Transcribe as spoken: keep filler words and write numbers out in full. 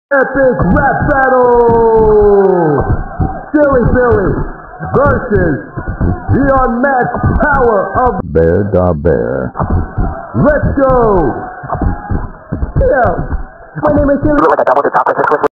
Epic rap battle! Silly Billy versus the unmatched power of Bear Da Bear. Let's go! Yo, my name is Silly.